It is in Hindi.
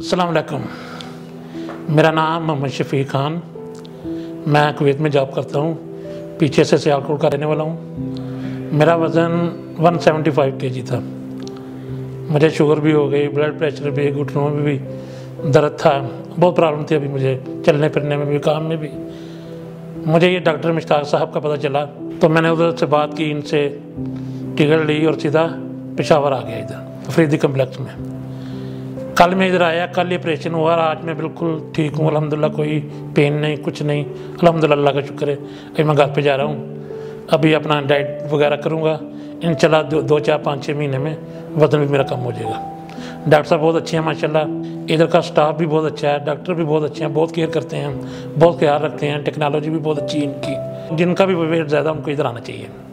अस्सलाम वालेकुम। मेरा नाम मोहम्मद शफ़ी ख़ान, मैं कुवैत में जॉब करता हूँ। पीछे से सियालकोट का रहने वाला हूँ। मेरा वज़न 175 kg था। मुझे शुगर भी हो गई, ब्लड प्रेशर भी, घुटनों में भी दर्द था, बहुत प्रॉब्लम थी अभी मुझे चलने फिरने में भी, काम में भी। मुझे ये डॉक्टर मुश्ताक साहब का पता चला तो मैंने उधर से बात की, इनसे टिकट ली और सीधा पेशावर आ गया इधर अफरीदी कम्प्लेक्स में। कल मैं इधर आया, कल ऑपरेशन हुआ और आज मैं बिल्कुल ठीक हूँ अल्हम्दुलिल्लाह। कोई पेन नहीं, कुछ नहीं, अल्हम्दुलिल्लाह, अल्लाह का शुक्र है। अभी मैं घर पे जा रहा हूँ, अभी अपना डाइट वगैरह करूँगा। इंशाल्लाह 2-4-5-6 महीने में वज़न भी मेरा कम हो जाएगा। डॉक्टर साहब बहुत अच्छे हैं माशाल्लाह। इधर का स्टाफ भी बहुत अच्छा है, डॉक्टर भी बहुत अच्छे हैं, बहुत केयर करते हैं, बहुत ख्याल रखते हैं। टेक्नोलॉजी भी बहुत अच्छी है इनकी। जिनका भी वेट ज़्यादा उनको इधर आना चाहिए।